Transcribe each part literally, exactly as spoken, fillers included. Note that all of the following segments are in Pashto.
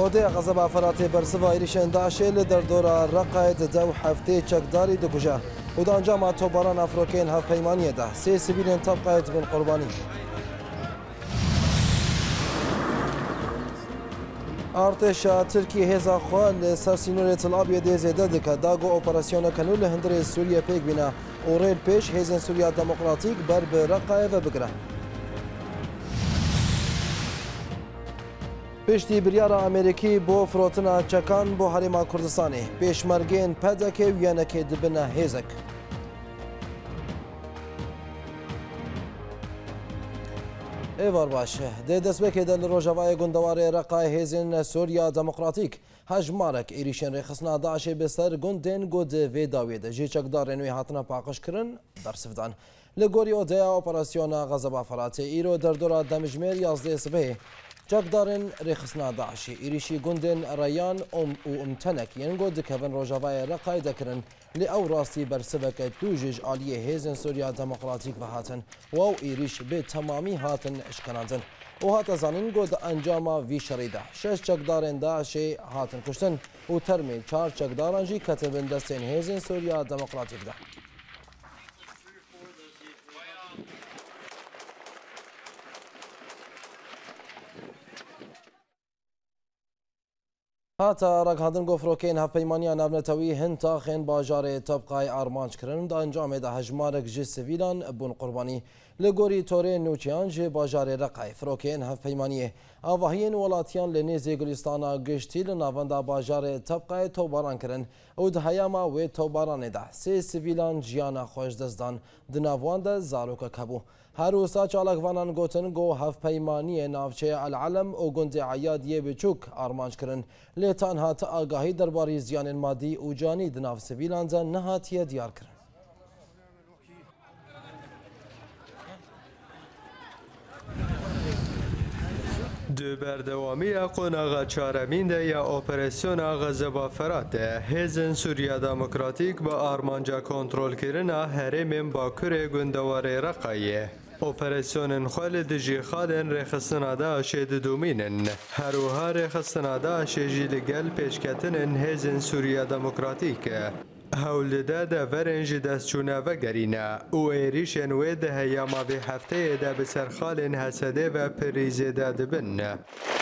عودة غضب عفرات برسوا إيريشن داعش لدردورة رقعت دو حفتي چکداری دکجه و در انجام توباران افروکین هف پیمانیه ده سه سیویلین طبقایت بن قربانی. ارتش ترکی هزا خوال سرسینور تل آبیاد زیده دکه داگو اپراسیون کنول هندر سوریه پیک بینه و ریل پیش هزین سوریا دموکراتیک بر به رقعه و بگره. پشتی بریارا امریکی بو فروتنا چکان بو حریما کردستانی پیشمرگین پدکه و یانکه دبنه هیزک. ایوار باشه ده دستبکه دل روژاوای گندوار رقای هیزن سوریا دموکراتیک هجمارک ایریشن رخصنا داعش بسر گندن گود وی داوید جی چکدار نوی هاتنا پاقش کرن در سفدان لگوری اودیا اپراسیون غضب افرات ایرو در دورا دمجمیر یازده سبه چکدارن رخصنا داعشی ایریشی گندن ریان ام و امتنک ینگو دکوون روژاوای رقای دکرن لی او راستی برسبک دوجج آلیه هیزن سوریا دموکراتیک و هاتن و او ایریش به تمامی هاتن اشکناندن و هات زانین گود انجاما وی شریده شش چکدارن داعشی هاتن کشتن و ترمی چار چکدارن جی کتبن دستین هیزن سوریا دموکراتیک ده. هاتا رگهاندن گفروکین هف پیمانیا نابنتوی هند تاخین باجار طبقای آرمانج کرن دا انجام ده هجمارک جی سویلان بون قربانی لگوری توره نوچیان جی باجار رقای فروکین هف پیمانیه آواهین ولاتیان لنیزی گلستانا گشتی لناوندا باجار طبقای توباران کرن او ده هیاما و توباران ده سی سویلان جیانا خوش دزدان دناوان ده زاروک کبو هر وستا چالک وانان گوتن گو هف پیمانی ناوچه العلم و گند عیادیه بچوک آرمانج کرن لیتان هات آگاهی درباری زیان مادی و جانی دناف سویلان زن نهاتیه دیار کرن. دو بردوامی قوناغ چارمین ده یا اپراسیون غضب فرات هیزن سوریا دموکراتیک با آرمانجا کنترل کرنا هرم باکور گندوار رقایه اپراسیون خالد جی خالن رخصنا داعش دومینن هروها رخصنا داعش جی لگل پیشکتن هیزن سوریا دموکراتیک هولده ده ورنج دستچونه و گرینه او ایریشن و ده هیاما به هفته ده بسرخال حسده و پریزه ده دبن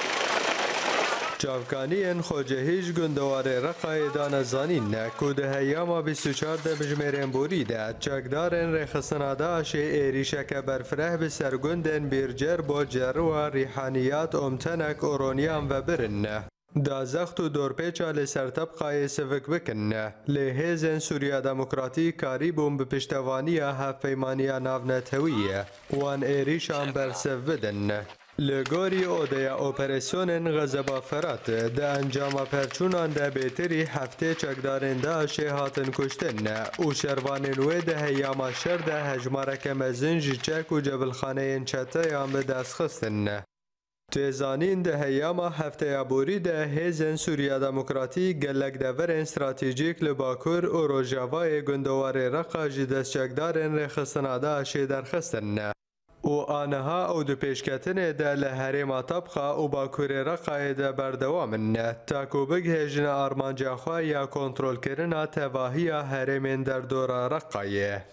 چاوکانی خوجه هیچ گندوار رقای دانزانین که ده هیاما بیست و چهار ده بجمرین بوریده چکدارن رخصنا داعش ایریشه که برفره بسرگندن بیرجر با جرو ریحانیات امتنک اورونیان و برن دا زخت و دورپیچا لسر طبقای سوک بکن لهیزن سوریا دموکراتی کاری بوم به پشتوانی هف پیمانیا ناونتویه وان ایریشان برسف بدن لگوری اودیا اپراسیون غضب فرات ده انجام پرچونان ده بیتری هفته چکدارن داعش هاتن کشتن و شروانن و ده هیاما شر ده هجمارک مزنج چک و جبلخانه چتایان به دست خستن تیزانین ده هیاما هفته عبوری ده هیزن سوریا دموکراتی گلک دورن استراتیجیک لباکور و روژاوای گندوار رقا جی دست چکدارن رخصنا داعش درخستن و آنها او دو پیشکتن ده لحریم طبقه و باکور رقای ده بردوامن تاکو بگهجن آرمانجا خواه یا کنترول کرنا تواهی حریم در دور رقایه.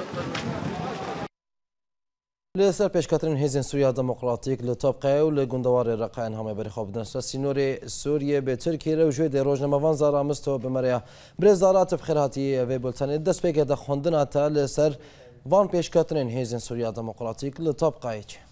لسر پیشکترین هیزن سوریا دموکراتیک لطبقه و لگندوار رقاین همه بری خواب دنست سینور سوریه به ترکیه رو جوی در روزنامه‌وان زارامستو بمریا برزارات بخیراتی و بولتن دست پیک ده خوندن تا لسر وان پیشکترین هیزن سوریا دموکراتیک لطبقه چه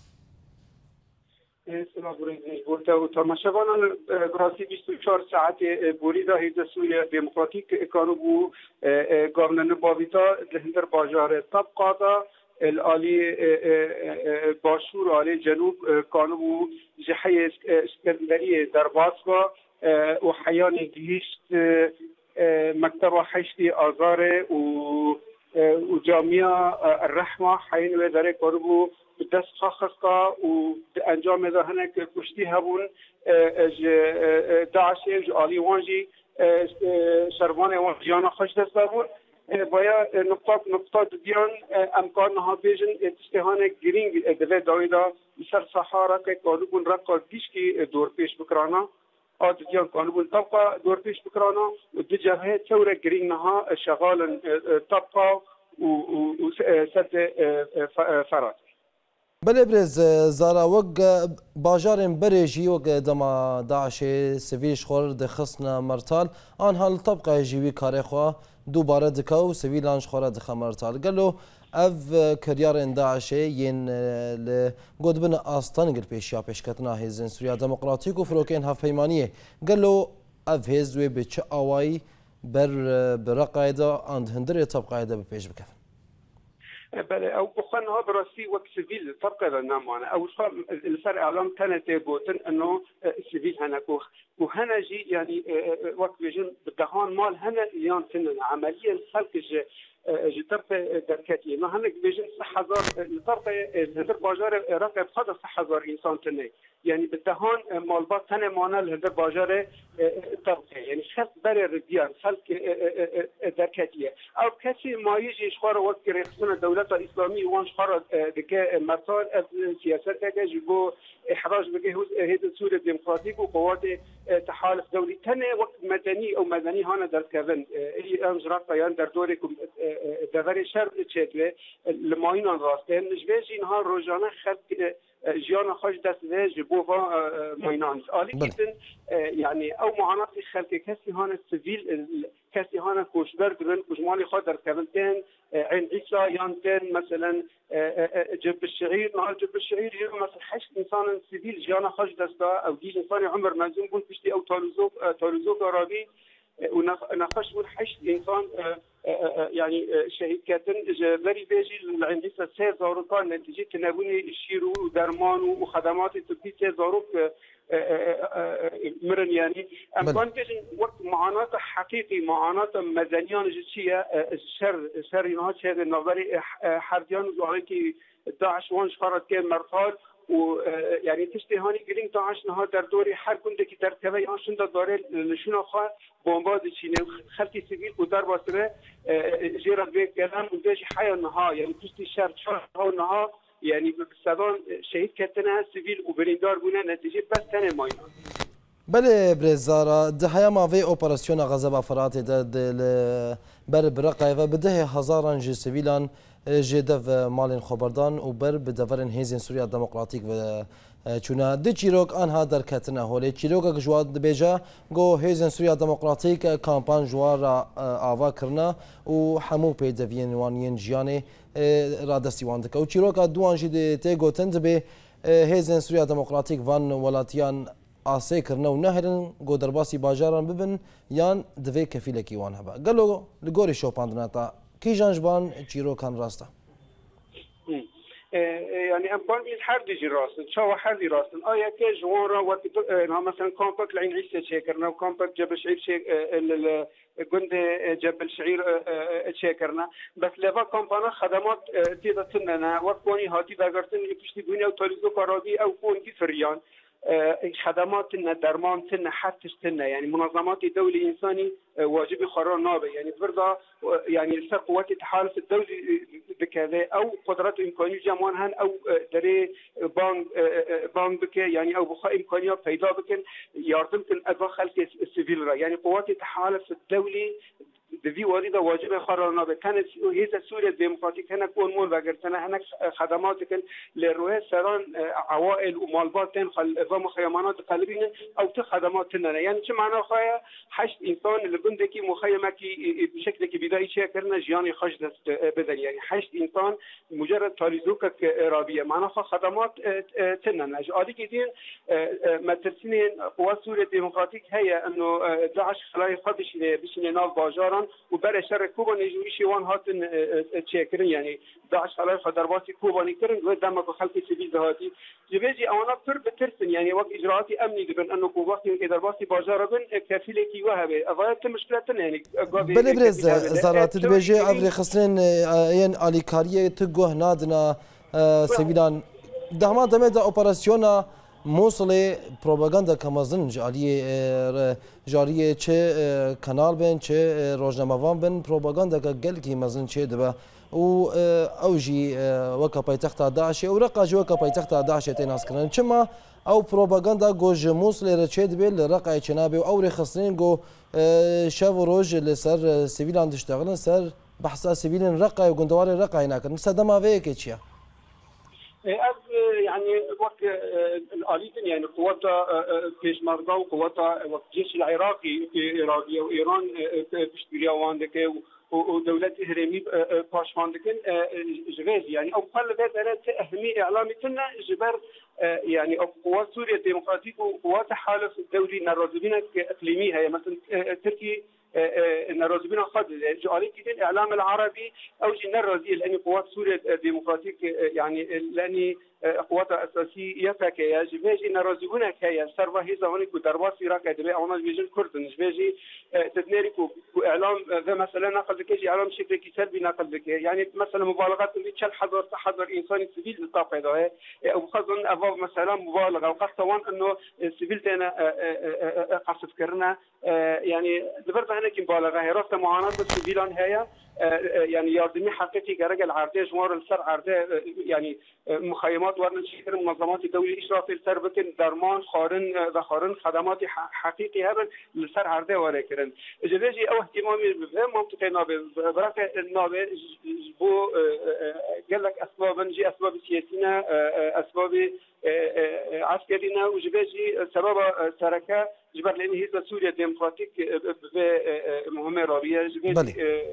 سلام بریزنش بولتا و تماشاوانان گراسی بیست و چهار ساعت بوری دا هیزن سوریا دموکراتیک کانو بو گاونن باویتا لهندر باجار طبقه دا الآلی باشور آلی جنوب کانو جحی اسکندری در باسکا و حیان گیشت مکتب حشتی آزار و جامعه الرحمه حین و داره کارو دست خاصکا و انجام دهنه که کشتی هبون داعشی آلی وانجی شروان وانجیانا خوش دست بابون باید نقطات نقطات دیان امکان ها بیشن استهان گرینگ دوی داویدا سر سحارا که کاربون رقا دیش کی دور پیش بکرانا آدیان کانون طبقه دور پیش بکرانا و دو جبهه تورا گرینها شغال طبقه و سد فرات. بله برز زارا وق باجارن بريجي وق دما داعش سويش خور دخصنا مرتال آن حال طبقه جيوي كاريخوا دوباره دكاو سويلانش خورا دخا مرتال قالو اف كريارن داعش ين لقود بنا آستان قل بيشيا بيشكتنا هزين سوريا ديمقراطيك وفروكين هاف هيمانيه قالو اف هزوي بيتش اواي بر برقايدا عند هندري طبقايدا ببيش بكفن. بله او بخوانها براسي وقت سيفيل فرق لنا معنا او الفرق اعلام كانت بوتن انه سيفيل هناكو وهنا جي يعني وقت بيجن بدهان مال هنا اليوم سنن عمليا خلق جترت دركاتي ما هناك بيجن صح هزار الطرف الهدر باجار رقم خد صح هزار انسان تني يعني بدهان مالبات هنا معنا الهدر باجار طرف يعني خلق بري الرجال خلق دركاتيه او كسي ما يجي اشخار وقت رئيسنا الدولة الإسلامية وان شخار دكا مرتال سياسات جيبو إحراج بجه هيدا سوريا الديمقراطية وقوات تحالف دولي تاني وقت مدني أو مدني هانا در كذن هي أنجرات طيان در دوركم دوري شر تشكله لماين راستين نجبيجي نهار روجانا خلق جيانا خوش دست ده جبوها ماينانس آلي كتن يعني أو معاناة خلق كسي هانا السيفيل كسي هانا كوشبر درن كوشمالي خادر كذنتين عين عيسى يانتين مثلا جب الشعير نهار جب الشعير هي مثلا حشد انسان سيفيل جيانا خوش دستا او ديج انسان عمر مازون بون بشتي او تالوزوك تالوزوك عربي ونخش بون حشد انسان يعني شهيد كاتن بري بيجي عند عيسى سير زاروكان نتيجه تناولي الشيرو ودرمان وخدمات الطبيه سير زاروك مرن يعني امكان كان وقت معاناه حقيقي معاناه مدنيان جتشيه الشر شر ينها شهد النظري حرديان زواركي داعش وان شخرت كان مرتال ويعني تشتهاني قلين داعش نها در دوري حر كنت كي در كبي انشن در دوري لشنا خا بومباز تشينه خلتي سيفيل ودار باسره جيرات بيك كلام وداجي حياه نها يعني تشتي شر شر نها يعني بالصدان شهيد كتنا سيفيل وبريندار بونا نتيجه بس تاني ماينا بله برزارا دهيا ما في اوبراسيون غزه فرات د بر برقه و بده هزاران جي سيفيلان جدف مالين خبردان وبر بدفرن هيزن سوريا ديمقراطيك و چونا د چیروک آنها در کتنه هولی چیروک جواد بیجا گو هیزن سوریا دموکراتیک کامپان جوار آوا کرنا و همو پیدوین وانین جیانه را دستیوان دکه و چیروک دوان جی تی گوتند به هیزن سوریا دموکراتیک وان ولاتیان آسه کرنا و نهرن گو درباسی باجاران ببن یان دوی کفیلکی وان هبا گلو لگوری شوپاندنا تا کی جانجبان چیروکان راستا يعني امكان بيز حد يجي راسن شو حد راسن آية كي جوارا وقت مثلا كامبك العين عيسى شاكرنا وكامبك جبل شعير شيك جند جبل شعير شاكرنا بس لفا كامبانا خدمات تيدا تننا وقوني هاتي داغرتن يكشتي بنيا وتوليزو كارابي او كونتي فريان خدمات درمان تن حتى تن يعني منظمات دولي انساني واجب قرار نابه يعني برضه يعني الفرق قوات التحالف الدولي بكذا او قدرات امكانيه جمعان او دري بانك بانك بك يعني او بخا امكانيه پیدا بكن يردم كن ادوا خلق السيفيل را يعني قوات التحالف الدولي بفي واردة واجب قرار نابه كانت هي سوريا الديمقراطية هنا كون مول وقرتنا هناك خدمات كن للرواه سران عوائل ومالبات تن خل مخيمات قلبين او تخدمات تننا يعني شو معناه خايا حشد انسان اللي بندكي مخيمه كي بشكل كي بدايه شيء كرنا جياني خش دست بدل يعني حشد انسان مجرد تاليزوك رابيه معناه خدمات تننا عادي كدين مترسين قوات سوريا الديمقراطية هي انه داعش خلاي خدش بشني ناف باجاران وبرا شر كوبا نجويشي وان هاتن تشكرين يعني داعش خلاي خدرباتي كوبا نكرن قدام خلق سيفيل هاتي جبيجي انا بتر بترسن يعني وقت اجراءات امني دبن انه كوباتي كدرباتي باجار بن كفيلكي وهبه اضايت مشكلتنا يعني بل برز زارات دبيجي افري خسرين ين اليكاريه تگوه نادنا سيفيلان دهما دمه دا اوبراسيونا موصل پروپاگاندا کمازن جاری جاری چه کانال بین چه روزنامه‌وان بین پروپاگاندا که گل کی مازن چه دبا و اوجی وکا پایتخت داعش و رقا جو وکا پایتخت داعش تناس کردن چما او پروپاگاندا گوج موصل رچید بیل رقای چنابه او رخصنین گو شاو روج لسر سیویلان دشتغلن سر بحثا سیویلن رقای و گندوار رقای نکردن صدما وی که چیه از يعني وقت الآلية يعني قواتها بيشمركة وقواتها وقت الجيش العراقي في إيران وإيران بيشتريها واندك ودولة إهرامي باشواندكن جغازي يعني أو قال ذات أنا أهمية إعلاميتنا جبر يعني قوات سوريا الديمقراطية وقوات حالف الدولي نرازبين إقليمية يعني مثلا تركي نرازبين خد جالي كده الإعلام العربي أو جي نرازي لأن قوات سوريا الديمقراطية يعني لأن قواتها أساسية فكيا جباجي نرازبون كيا سروا هي زمانك ودربات سيراك دبي أو ناس بيجن كردن جباجي تدنيرك وإعلام ذا مثلا نقل ذكي إعلام شكل سلبي نقل ذكي يعني مثلا مبالغات اللي تشل حضر حضر إنساني سبيل بالطاقة ده أو خاصة أبغى مثلا مبالغة وقصة وان إنه سبيل تنا قصف كرنا يعني دبرت هنا كم مبالغة هي رفت معاناة السبيلان هي يعني يردمي حقيقي كرجل عرضه جوار السر عرضه يعني مخيمات ورن شكل منظمات الدولية إشراف السر بكن درمان خارن ذخارن خدمات حقيقي هذا السر عرضه وركرن جديجي أو اهتمامي بمنطقة نابه بركة النابه بو قال لك أسباب نجي أسباب سياسية أسباب عسكرينا وجباجي سبب سركة جبر لأن هي سوريا ديمقراطيك بمهمة رابية جباجي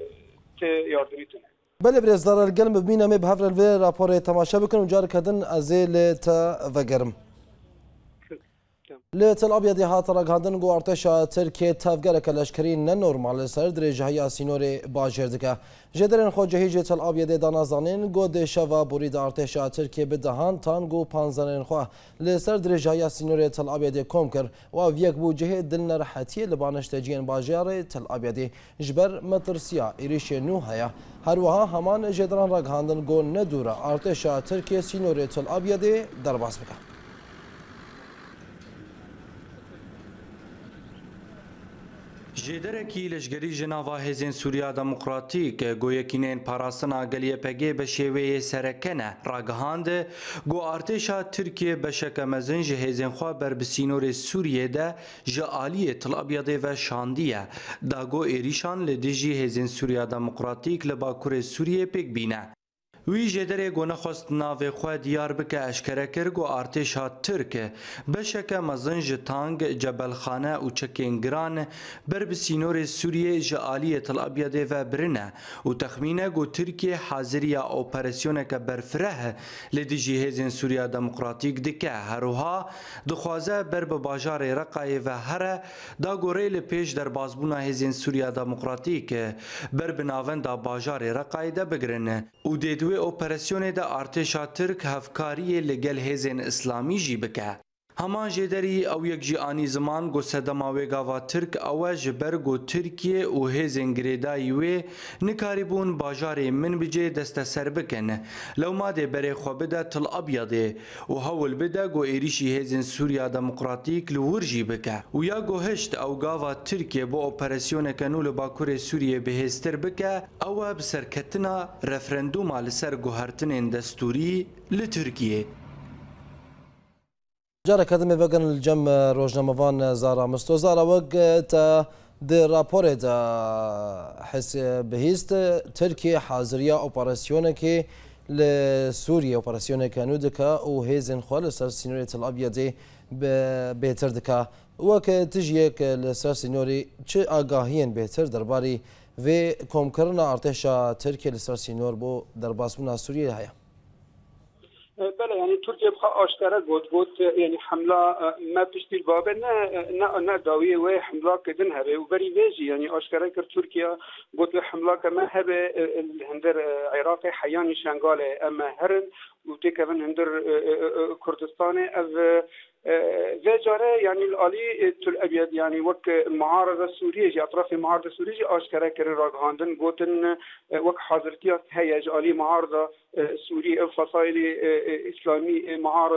بله برزدار الگلم ببینم به هفر الوی راپور تماشا بکن و جار کردن ازیل تا وگرم لتل ابيض هات رغاندن گو ارتشا ترکیه تفگر کلشکری نورمال سر درجه های سینور باجردکه جدرن خو جهیج تل ابيض دانازانین گو د شوا برید ارتشا ترکیه به دهان تان گو پانزن خو لسر درجه های سینور تل ابيض کوم کر و یک بو جه دل راحتی لبانش تجین باجار تل ابيض جبر مترسیا ایریش نو هيا هر وها همان جدرن رغاندن گو ندوره ارتشا ترکیه سینور تل ابيض درباس بکه جدرکی لشگری جناوا هزین سوریا دموکراتیک گویکینین پاراستنا گلیه پگه به شیوه سرکنه راگهاند گو ارتشا ترکیه به شکمزن جهزین خواه بر بسینور سوریه ده جعالی تل ابیاده و شاندیه دا گو ایریشان لدیجی هزین سوریا دموکراتیک لباکور سوریه پک بینه وی جدره گونه خواست ناو خواه دیار بکه اشکره کر گو ارتشا ترک بشکه مزنج تانگ جبل خانه و چکینگران بر بسینور سوریه جعالی تل ابیاده و برنه و تخمینه گو ترکیه حاضری اپراسیونه که برفره لدیجی هزین سوریا دموکراتیک دکه هروها دخوازه بر بباجار رقای و هره دا گوره لپیش در بازبونا هزین سوریا دموکراتیک بر بناون دا باجار رقای دا بگرنه و دیدوی اپراسیون دا ارتشا ترک هفکاری لگل هزین اسلامی جی بکه. همان جدری او یک جی آنی زمان گو سدماوی گاوا ترک او جبر گو ترکیه و هزین گریدایی وی نکاری بون باجار من بجه دست سر بکن. لو ما ده بره خو بده تل ابیاده و هول بده گو ایریشی هزین سوریا دموکراتیک لور جی بکه. و یا گو هشت او گاوا ترکیه با اپراسیون کنول باکور سوریه بهستر بکه او بسرکتنا رفرندوم لسر گوهرتن دستوری لترکیه. جارة كدمي وگن الجم روزنامه‌وان زارا مستو زارا وق تا د راپور دا حس بهیست ترکیه حاضریا اپراسیونه که لسوريا اپراسیونه کنو دکا و هیزن خوال سر سینوری تل ابیض بهتر دکا وک تجیک لسر سینوری چه آگاهین بهتر درباری و کمکرنا ارتشا ترکیه لسر سینور بو درباسمون سوریه هیا بله يعني تركيا بقى اشترى قلت قلت يعني حمله ما بتشتي الباب نا نا داويه وي حمله كدن هبه وبري بيجي يعني اشترى كر تركيا قلت حمله كما هبه هندر عراقي حياني شنغاله اما هرن وتكفن هندر كردستان از وجاره يعني الالي تل ابيض يعني وك المعارضه السوريه اطراف المعارضه السوريه اشكره كر راغاندن قوتن وك حاضرتيات هيج الي معارضه سوريه فصائل اسلامي معارضه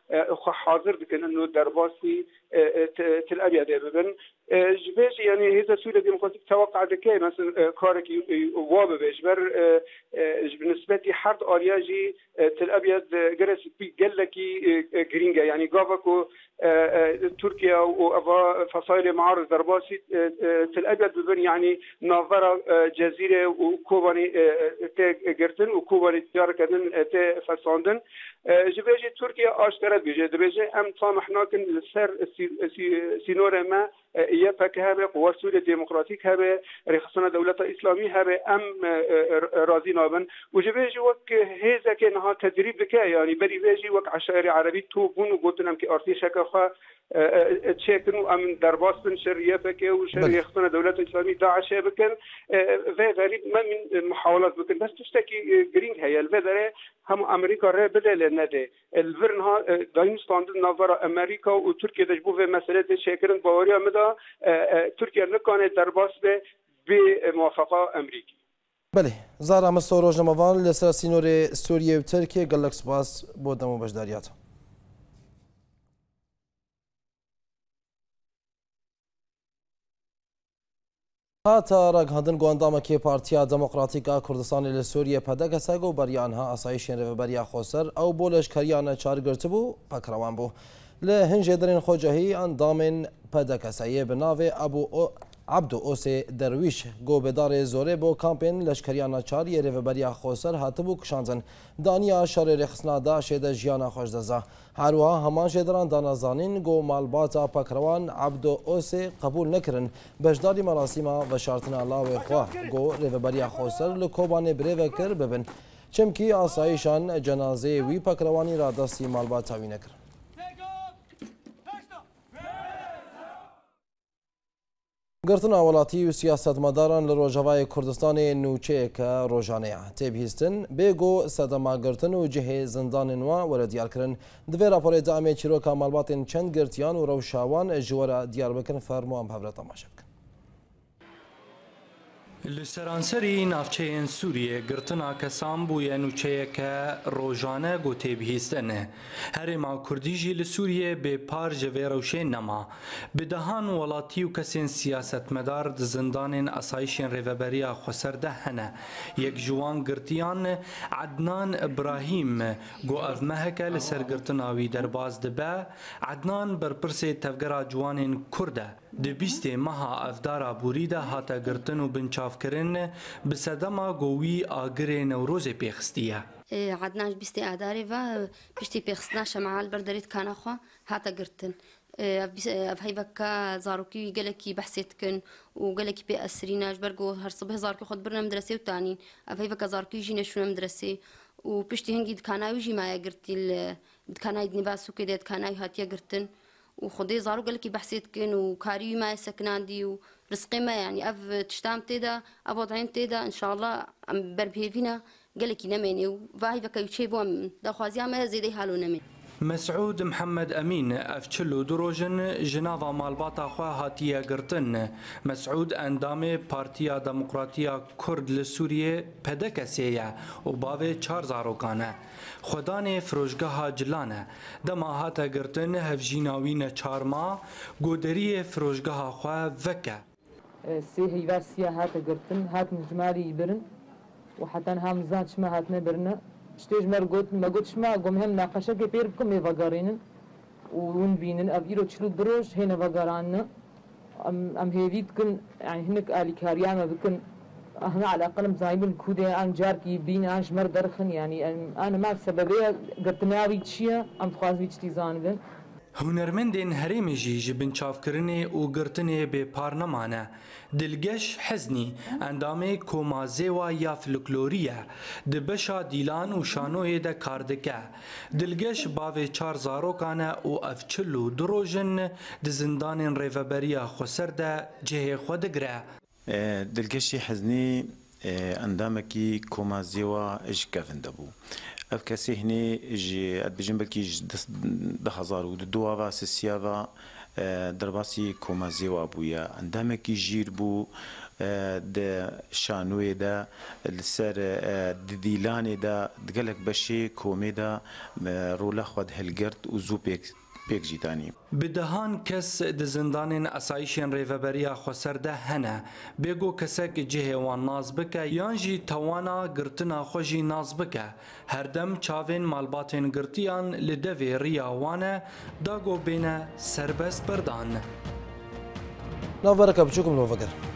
خو حاضر دکن انه درباسی تل ابيض ببن جباش يعني هذا سوريا ديمقراطيك توقع دكاي مثلا كارك واب بجبر بالنسبه لي حرد ارياجي تل ابيض جرس قال لك جرينجا يعني جافكو تركيا وافا فصائل معارض درباسي تل ابيض ببن يعني نافرا جزيره وكوباني تجرتن وكوباني تجار كدن فساندن جباجي تركيا اشترت بيجي دبيجي ام سامحنا كن السر سينور ما يفك هذا قوى سوريا ديمقراطيك هذا رخصنا دولة إسلامية هذا أم راضي نابن وجباجي وك هذا كانها تدريب بك يعني بدي باجي وك عشائر عربي توبون وقلتنا كي أرتيشك خا تشيكنوا أم درباس بن شرية فك وشرية رخصنا دولة إسلامية داعش بكن ذا غريب ما من محاولات بكن بس تشتكي جرين هي الفدرة هم أمريكا راه بدل الندى الفرنها دايم ستاندرد نافرا أمريكا وتركيا تجبو في مسألة شاكرن باوريا مدى تركيا نكانت درباس بموافقة أمريكي. بله زارا مستو روزنامه‌وان لسر سینور سوریه و ترکیه گلک سپاس بۆ دەم و بەشداریاتە. هاتا ڕگهاندن گۆندامەکی پارتیا دموکراتیکا کوردستانی لە سووریە پەدەکەسەگ و بەریانها ئاسایشێن ڕێبەریا خۆسەر ئەو بۆ لەشکریانە چارگرت بوو پەکڕەوان بوو. لە هەنجێ دەرێن خۆجەهی ئەندامێن پەدەکەسەیە بناوێ ئەبوو عبدو اوسê derwîş gobedarê zorê bo kampên leşkeriyana çariyê rêveberiya xweser hatibû kişandin. Daniya şerê rêxistina Daişê de jiyana xweş deza. Herwiha heman jêderan danazanîn got malbata pekrewan Abdo Osê qebûl nekirin. Beşdarî merasîma veşartina lawê xwe got rêveberiya xweser li kobanê birêve kir bibin. Çimkî asayîşan cenazeyê wî pekrewanî ra destî malbata wî nekirin. گرتنا وڵاتی و سیاستمەداران لە ڕۆژهەوای کوردستانی نوچەیەکە ڕۆژانەیە تێبیستن بێگۆ سەدەماگرتن و جهێ زندانên وا وەرە دیارکردن divê raporê de em ê çîroka malbatên çend girtiyan û rewşawan ji were diyar bikin fermo em hevre temaşe bikin. Li seranserî navçeyên Sûriyê girtina kesan bûye nûçeyeke rojane gotê bihîstin. Herêma Kurdî jî li Sûriyê bêpar ji vê rewşê nema. Bi dehan welatî û kesên siyasetmedar di zindanên asayişên rêveberiya xweser de hene. Yek ji wan girtiyan Ednan İbrahîm got ev meheke li ser girtina wî derbas dibe. Ednan berpirsê tevgera ciwanên Kurd e. Di bîstê meha evdara Bûrî de hate girtin û binçavkirin bi sedema got wî agirê Newrozê pêxistiye. عدنان بیستی آداری و پشتی پخسنا شمال بردارید کانا خوا هاتا گرتن. اف هی وکا زاروکی گلکی بحثیت کن و گلکی پی اسریناش برگو هر صبح زاروکی خود برنم مدرسه و تانین اف هی وکا زاروکی جی نشون مدرسه و پشتی هنگی دکاناوی جی مایا گرتی دکانای دنباسو که دکانای هاتیا گرتن و خودی زارو گلکی بحثیت کن و کاری ما سکناندی و رزقی ما يعني اف تشتام تيدا اف وضعين تيدا ان شاء الله ام بربهيفينا قالك نميني وفاي فكا يشيبو دخوازيا ما زيدي حالو نمين. مسعود محمد امین افچلو دروژن جناوا مالباتا خو هاتیه گرتن. مسعود اندام پارتیا دموکراتیا کرد لسوریه پدکسیه و باوی چار زاروکانه. خدان فروشگاه جلانه دما هاتا گرتن هفجیناوین چارما گودری فروشگاه خو وکه. سي هيوا سياحات قرتن هات مجمالي برن وحتى هم زاد شما هات نبرنا شتيج مرقوت ما قلتش ما قوم هم ناقشة كبير بكم يفقارين ون بينن أبيرو تشلو دروش هنا فقارانا أم أم هيفيت كن يعني هناك آلي كاريانا بكن هنا على الأقل مزايبن كودة أن جاركي بين أنش مر درخن يعني أنا ما سببية قرتنا بيتشيا أم تخاز بيتشتي زاندن. هنرمندên herêmê jî ji binçavkirinê û girtinê bêpar nemane. Dilgeş Heznî endamê komazêwa ya folklorî ye. Di beşa dîlan û şanoyê de kar dike. Dilgeş bavê çar zarokan e û ev çil û du rojin di zindanên rêveberiya Xweser de cihê xwe digire. Dilgeşî Heznî endamekî komazêwa ji kevin de bû. اف کسی هنی جی ادبیجن بلکی ده هزار و دو و سیاوا درباسی کمازی و ابویا اندام کی جیر بو د شانوی دا لسر دیلانی دا دگلک بشی کومی دا رولا خود هلگرد و زو پیک پیک جیتانی بدهان کس د زندان اسایشن ریوبریا خسرده هنه بگو کسک جه وان ناز بکه یان جی توانا گرتنا خوشی ناز بکه هر دم چاوین مالباتین گرتیان لدوی ریا وانه داگو بینه سربست بردان نوبرکه بچوکم نوفگر